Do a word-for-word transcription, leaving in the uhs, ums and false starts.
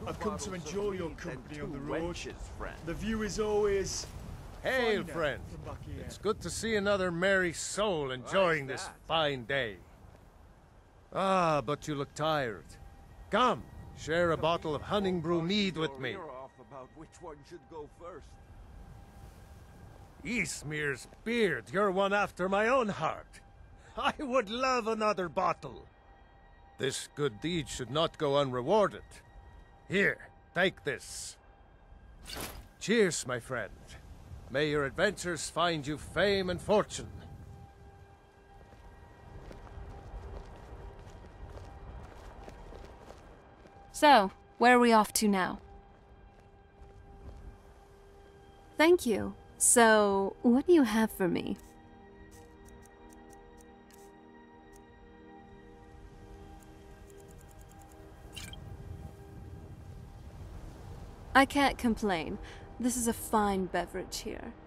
I've come to enjoy your company on the road. The view is always... Hail, friend. It's good to see another merry soul enjoying this fine day. Ah, but you look tired. Come, share a bottle of Honningbrew Mead with me. About which one should go first. Eastmere's beard, you're one after my own heart. I would love another bottle. This good deed should not go unrewarded. Here, take this. Cheers, my friend. May your adventures find you fame and fortune. So, where are we off to now? Thank you. So, what do you have for me? I can't complain. This is a fine beverage here.